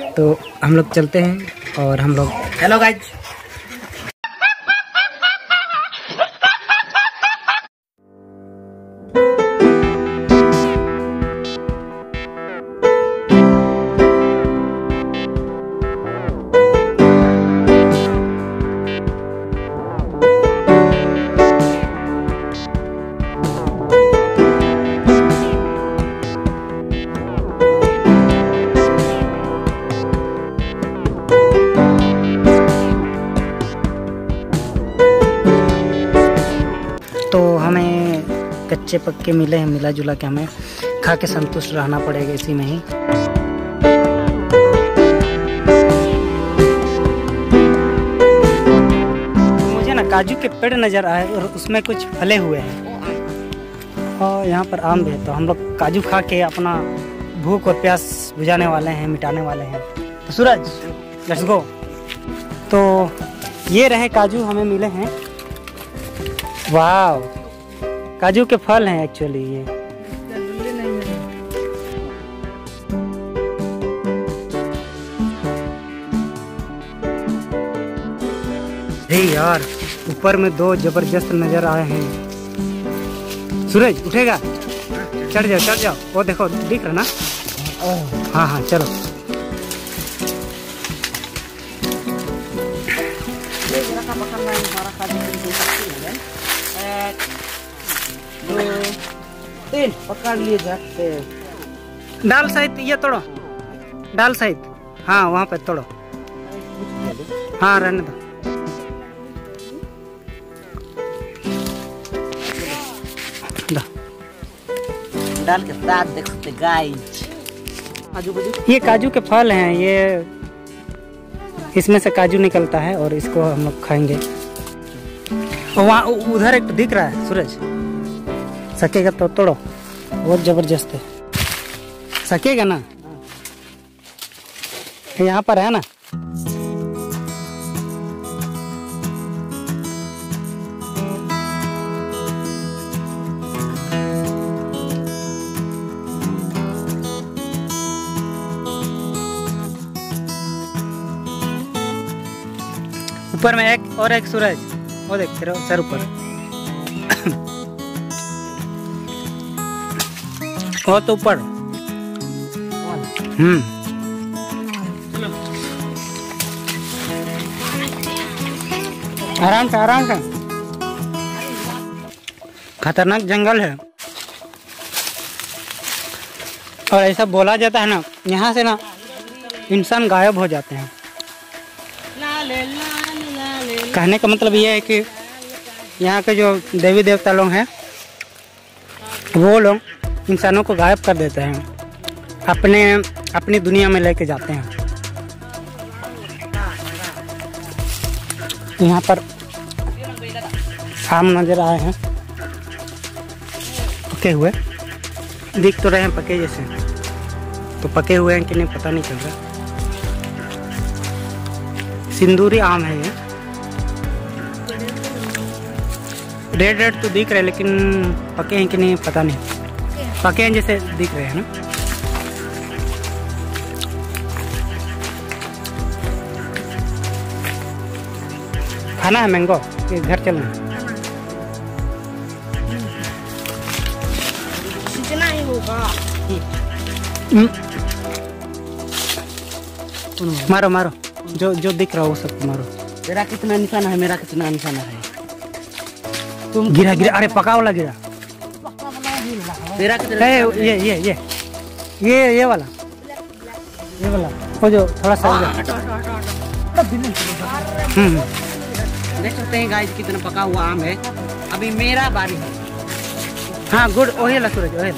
तो हम लोग चलते हैं और हम लोग हेलो गाइज। तो हमें कच्चे पक्के मिले हैं, मिला जुला के हमें खा के संतुष्ट रहना पड़ेगा इसी में ही। मुझे ना काजू के पेड़ नज़र आए और उसमें कुछ फले हुए हैं और यहाँ पर आम भी है। तो हम लोग काजू खा के अपना भूख और प्यास बुझाने वाले हैं, मिटाने वाले हैं। तो सूरज लेट्स गो। तो ये रहे काजू हमें मिले हैं। वाह, काजू के फल हैं एक्चुअली ये। अरे यार, ऊपर में दो जबरदस्त नजर आए हैं। सूरज उठेगा? चढ़ जाओ चढ़ जाओ, वो देखो दिख रहा ना। हाँ हाँ चलो। तीन पकड़ लिए जाते। डाल सहित ये तोड़ो, डाल सहित। हाँ वहाँ पे तोड़ो। हाँ रहने दो। डाल के साथ देखते गाइस। ये काजू के फल हैं, ये इसमें से काजू निकलता है और इसको हम लोग खाएंगे। वहाँ उधर एक दिख रहा है सूरज, सकेगा तो तोड़ो, बहुत जबरदस्त है। सकेगा ना? यहाँ पर है ना। ऊपर में एक और एक सूरज, वो देख फिर सर ऊपर। वो तो ऊपर। आराम से आराम से। खतरनाक जंगल है और ऐसा बोला जाता है ना, यहाँ से ना इंसान गायब हो जाते हैं। कहने का मतलब ये है कि यहाँ के जो देवी देवता लोग हैं वो लोग इंसानों को गायब कर देते हैं, अपनी दुनिया में लेके जाते हैं। यहाँ पर आम नजर आए हैं, पके हुए दिख तो रहे हैं, पके जैसे। तो पके हुए हैं कि नहीं पता नहीं चल रहा। सिंदूरी आम है ये, रेड रेड तो दिख रहे हैं लेकिन पके हैं कि नहीं पता नहीं। पके हैं जैसे दिख रहे हैं ना। खाना है मैंगो कि घर चलना है? कितना ही होगा। मारो मारो, जो दिख रहा हो वो सबको मारो। तेरा कितना निशाना है, मेरा कितना निशाना है? तुम गिरा गिरा, अरे पका वाला गिरा। तेरा कितना? ये वाला वो जो थोड़ा सा। देख सकते हैं गाइस कितना पका हुआ आम है। अभी मेरा बारी है। हाँ गुड, वही ला सूरज, वही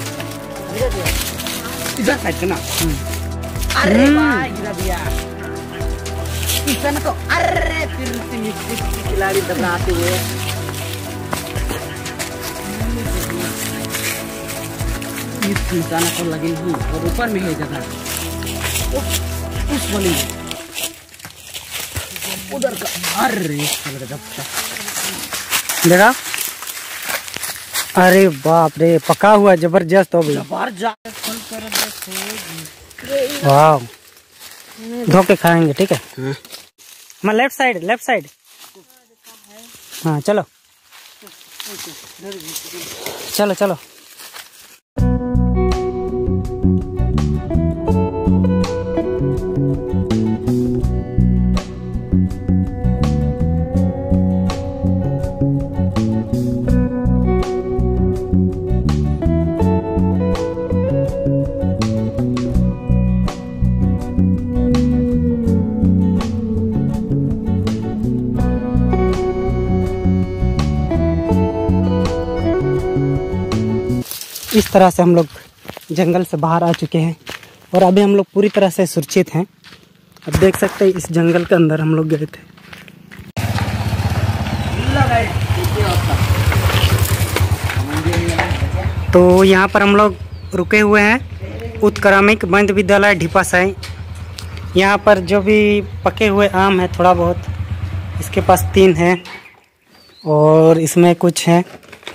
इधर साइड से ना। अरे वाह गिरा दिया किसान को। अरे फिर से मिट्टी की खिलाड़ी दबाते हुए निशाना को लगी हुई और ऊपर में है जगह उस वाली उधर का। अरे देखा, अरे बाप रे, पका हुआ जबरदस्त हो गया। वाह धो के खाएंगे, ठीक है। मैं लेफ्ट साइड। हाँ चलो चलो चलो। इस तरह से हम लोग जंगल से बाहर आ चुके हैं और अभी हम लोग पूरी तरह से सुरक्षित हैं। अब देख सकते हैं इस जंगल के अंदर हम लोग गए थे। तो यहाँ पर हम लोग रुके हुए हैं उत्क्रमिक मध्य विद्यालय ढिपासाई। यहाँ पर जो भी पके हुए आम है थोड़ा बहुत, इसके पास 3 हैं और इसमें कुछ हैं,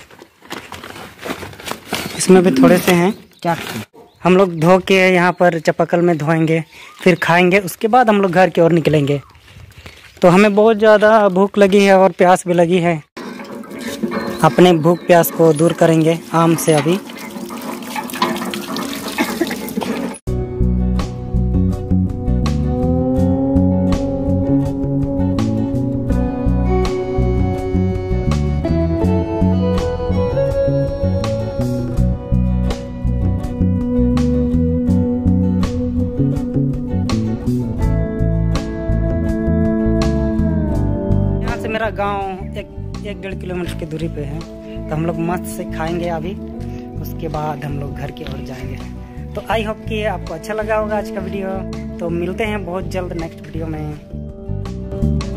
इसमें भी थोड़े से हैं। क्या हम लोग धो के यहाँ पर चापाकल में धोएंगे, फिर खाएंगे, उसके बाद हम लोग घर की ओर निकलेंगे। तो हमें बहुत ज़्यादा भूख लगी है और प्यास भी लगी है। अपने भूख प्यास को दूर करेंगे आम से अभी। मेरा गांव 1-1.5 किलोमीटर की दूरी पे है, तो हम लोग मस्त से खाएंगे अभी, उसके बाद हम लोग घर की ओर जाएंगे। तो आई होप कि आपको अच्छा लगा होगा आज का वीडियो। तो मिलते हैं बहुत जल्द नेक्स्ट वीडियो में।